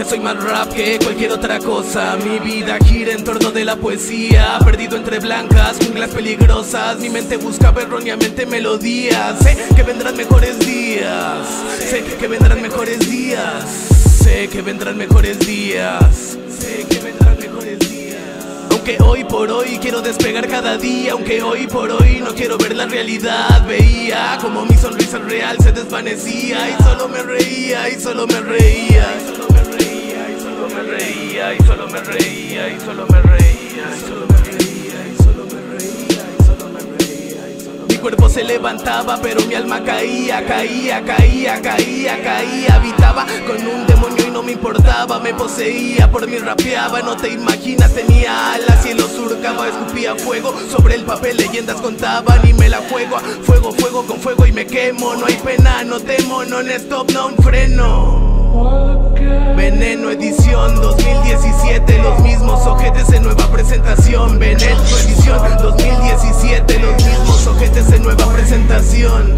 soy más rap que cualquier otra cosa. Mi vida gira en torno de la poesía, perdido entre blancas junglas peligrosas. Mi mente buscaba erróneamente melodías. Sé que vendrán mejores días, sé que vendrán mejores días, sé que vendrán mejores días, sé que vendrán mejores días. Aunque hoy por hoy quiero despegar cada día, aunque hoy por hoy no quiero ver la realidad. Veía como mi sonrisa real se desvanecía y solo me reía, y solo me reía, y solo me reía, y solo me reía, y solo me reía, y solo me reía, y solo me reía, y solo me reía, y solo me reía, y solo. Mi cuerpo se levantaba pero mi alma caía, caía, caía, caía, caía. Habitaba con un demonio y no me importaba, me poseía, por mí rapeaba, no te imaginas, tenía alas, cielo surcaba, escupía fuego, sobre el papel leyendas contaban y me la juego a fuego, fuego con fuego y me quemo, no hay pena, no temo, no en stop, no un freno. Veneno edición 2017, los mismos ojetes en nueva presentación. Veneno edición 2017, los mismos ojetes en nueva presentación.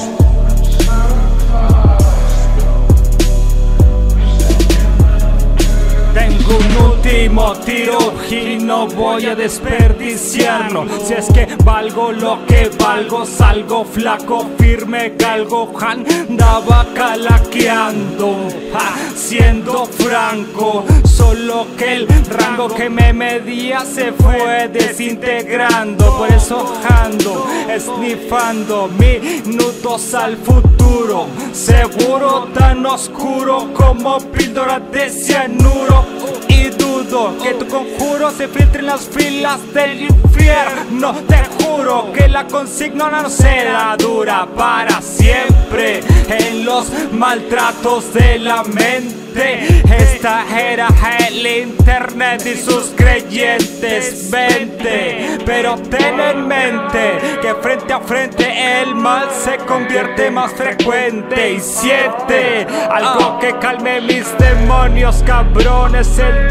Tengo un último tiro y no voy a desperdiciarlo. Si es que valgo lo que valgo, salgo flaco, firme, galgo. Andaba calaqueando, siendo franco. Solo que el rango que me medía se fue desintegrando. Por eso ando, esnifando minutos al futuro. Seguro tan oscuro como píldora de cianuro. Y dudo que tu conjuro se filtre en las filas del infierno. Te juro que la consigna no será dura para siempre. En los maltratos de la mente, esta era el internet y sus creyentes. Vente, pero ten en mente que frente a frente el mal se convierte más frecuente. Y siente algo que calme mis demonios cabrones. El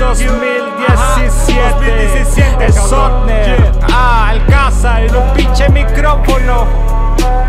2017 es Sotner, Alcázar en un pinche micrófono.